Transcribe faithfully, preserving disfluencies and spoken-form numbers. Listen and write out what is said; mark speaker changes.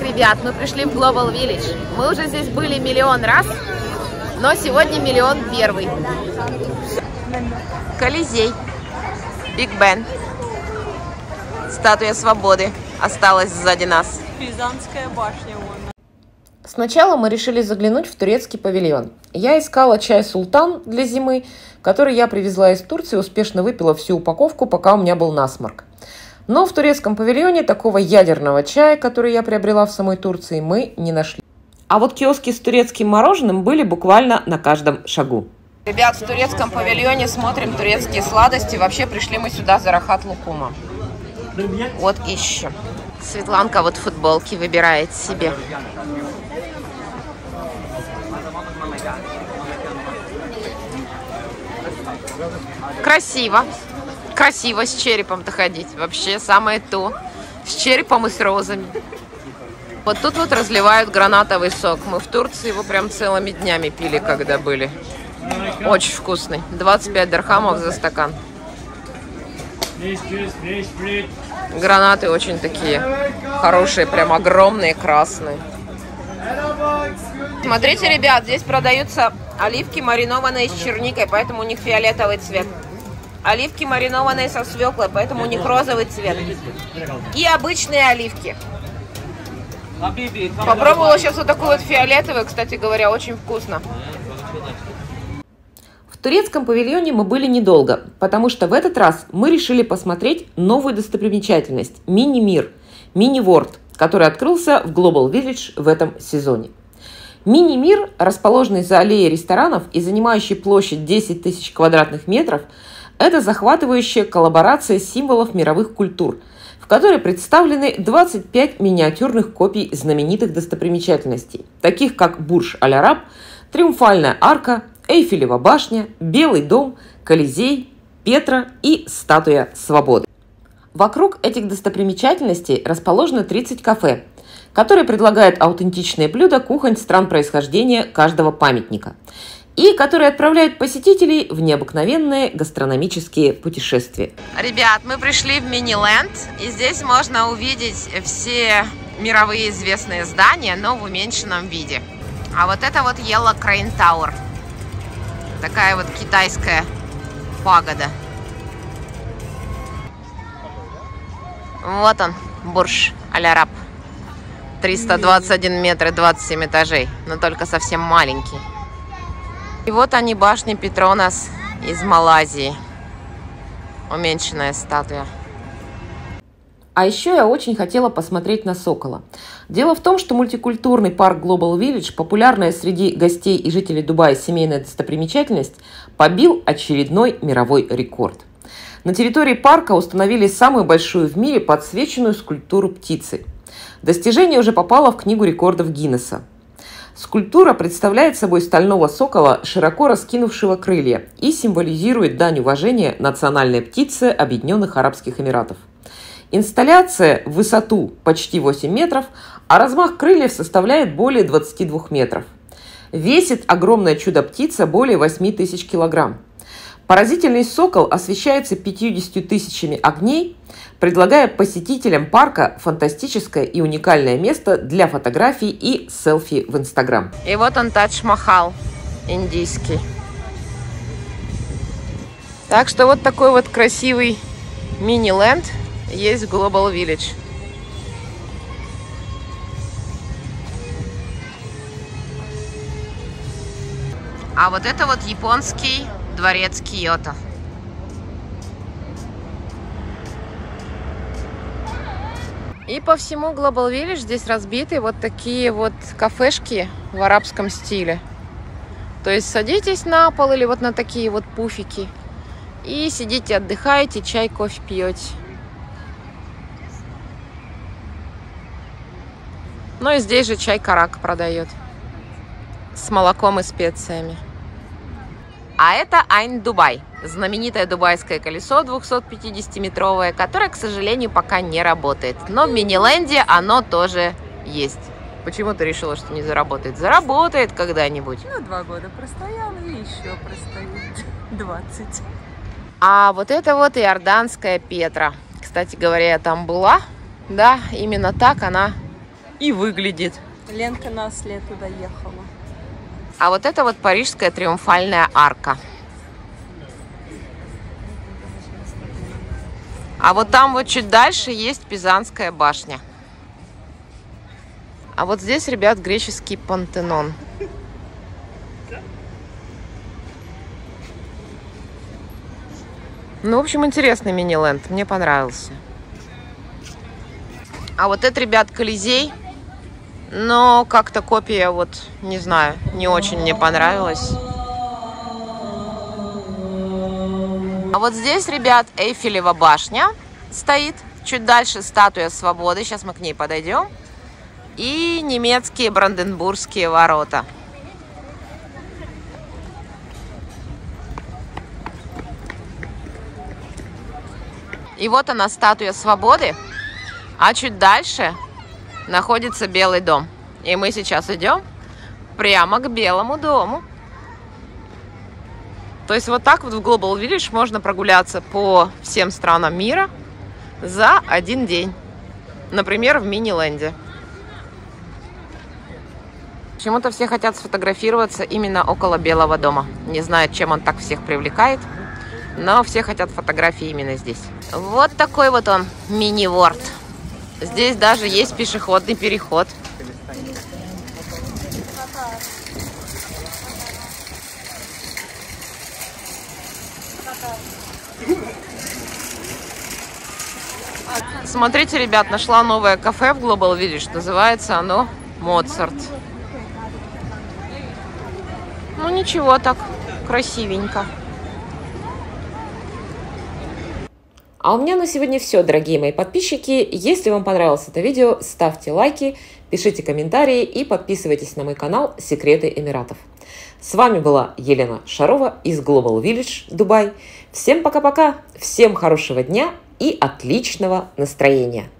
Speaker 1: ребят, мы пришли в Global Village. Мы уже здесь были миллион раз, но сегодня миллион первый. Колизей, Биг Бен, Статуя Свободы осталась сзади нас.
Speaker 2: Пизанская башня.
Speaker 1: Сначала мы решили заглянуть в турецкий павильон. Я искала чай «Султан» для зимы, который я привезла из Турции, успешно выпила всю упаковку, пока у меня был насморк. Но в турецком павильоне такого ядерного чая, который я приобрела в самой Турции, мы не нашли. А вот киоски с турецким мороженым были буквально на каждом шагу. Ребят, в турецком павильоне смотрим турецкие сладости. Вообще пришли мы сюда за рахат лукума. Вот ищем. Светланка вот футболки выбирает себе. Красиво. Красиво с черепом-то ходить. Вообще самое то. С черепом и с розами. Вот тут вот разливают гранатовый сок. Мы в Турции его прям целыми днями пили, когда были. Очень вкусный. двадцать пять дирхамов за стакан. Гранаты очень такие хорошие, прям огромные, красные. Смотрите, ребят, здесь продаются оливки, маринованные с черникой, поэтому у них фиолетовый цвет. Оливки, маринованные со свеклой, поэтому у них розовый цвет. И обычные оливки. Попробовала сейчас вот такой вот фиолетовый, кстати говоря, очень вкусно. В турецком павильоне мы были недолго, потому что в этот раз мы решили посмотреть новую достопримечательность – мини-мир, мини-ворд, который открылся в Global Village в этом сезоне. Мини-мир, расположенный за аллеей ресторанов и занимающий площадь десять тысяч квадратных метров, это захватывающая коллаборация символов мировых культур, в которой представлены двадцать пять миниатюрных копий знаменитых достопримечательностей, таких как Бурдж-Аль-Араб, Триумфальная арка, Эйфелева башня, Белый дом, Колизей, Петра и Статуя Свободы. Вокруг этих достопримечательностей расположено тридцать кафе, которые предлагают аутентичные блюда кухонь стран происхождения каждого памятника и которые отправляют посетителей в необыкновенные гастрономические путешествия. Ребят, мы пришли в Мини-ленд, и здесь можно увидеть все мировые известные здания, но в уменьшенном виде. А вот это вот Yellow Crane Tower. Такая вот китайская пагода. Вот он, Бурдж-Аль-Араб. триста двадцать один метр и двадцать семь этажей, но только совсем маленький. И вот они, башни Петронас из Малайзии. Уменьшенная статуя. А еще я очень хотела посмотреть на сокола. Дело в том, что мультикультурный парк Global Village, популярная среди гостей и жителей Дубая семейная достопримечательность, побил очередной мировой рекорд. На территории парка установили самую большую в мире подсвеченную скульптуру птицы. Достижение уже попало в Книгу рекордов Гиннесса. Скульптура представляет собой стального сокола, широко раскинувшего крылья, и символизирует дань уважения национальной птице Объединенных Арабских Эмиратов. Инсталляция в высоту почти восемь метров, а размах крыльев составляет более двадцати двух метров. Весит огромное чудо-птица более восьми тысяч килограмм. Поразительный сокол освещается пятьюдесятью тысячами огней, предлагая посетителям парка фантастическое и уникальное место для фотографий и селфи в Инстаграм. И вот он, Тадж-Махал индийский. Так что вот такой вот красивый мини-ленд есть в Global Village. А вот это вот японский дворец Киото. И по всему Global Village здесь разбиты вот такие вот кафешки в арабском стиле. То есть садитесь на пол или вот на такие вот пуфики и сидите, отдыхаете, чай, кофе пьете. Ну и здесь же чай карак продает с молоком и специями. А это Айн Дубай, знаменитое дубайское колесо двухсотпятидесятиметровое, которое, к сожалению, пока не работает. Но в мини-ленде оно тоже есть. Почему ты решила, что не заработает? Заработает когда-нибудь.
Speaker 2: Ну, два года простоял и еще простоит. двадцать.
Speaker 1: А вот это вот иорданская Петра. Кстати говоря, я там была. Да, именно так она и выглядит.
Speaker 2: Ленка на осле туда ехала.
Speaker 1: А вот это вот Парижская триумфальная арка. А вот там вот чуть дальше есть Пизанская башня. А вот здесь, ребят, греческий Пантенон. Ну, в общем, интересный мини-ленд. Мне понравился. А вот это, ребят, Колизей. Но как-то копия, вот, не знаю, не очень мне понравилась. А вот здесь, ребят, Эйфелева башня стоит. Чуть дальше статуя Свободы. Сейчас мы к ней подойдем. И немецкие Бранденбургские ворота. И вот она, статуя Свободы. А чуть дальше находится Белый дом. И мы сейчас идем прямо к Белому дому. То есть вот так вот в Global Village можно прогуляться по всем странам мира за один день. Например, в мини-ленде. Почему-то все хотят сфотографироваться именно около Белого дома. Не знаю, чем он так всех привлекает, но все хотят фотографии именно здесь. Вот такой вот он, мини-ворд. Здесь даже есть пешеходный переход. Смотрите, ребят, нашла новое кафе в Global Village. Называется оно Моцарт. Ну ничего, так красивенько. А у меня на сегодня все, дорогие мои подписчики. Если вам понравилось это видео, ставьте лайки, пишите комментарии и подписывайтесь на мой канал «Секреты Эмиратов». С вами была Елена Шарова из Global Village, Дубай. Всем пока-пока, всем хорошего дня и отличного настроения!